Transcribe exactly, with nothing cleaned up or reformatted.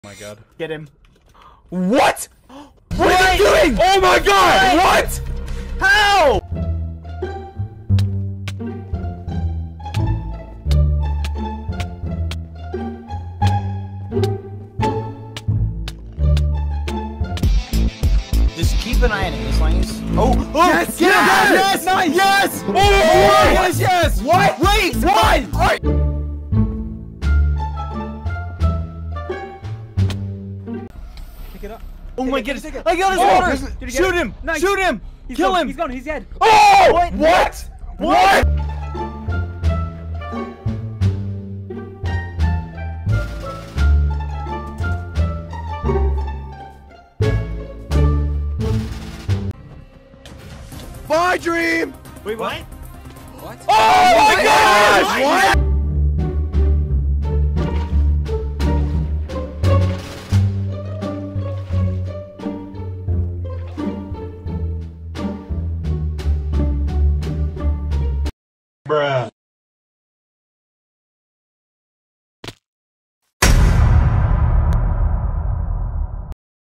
Oh my god. Get him. What? What, what are you doing? Oh my god! What? what? How? Just keep an eye on his lanes. Oh, oh yes, yes, yes, yes, nice, yes! Oh, oh yes, yes! What? Wait, what? Are Pick it up. Oh take my it, goodness! take it. I got his Oh, orders! did Shoot him! Nice. Shoot him! He's Kill gone. him! He's gone. He's dead. Oh! What? What? What? My dream! Wait, what? What? Oh my gosh! What?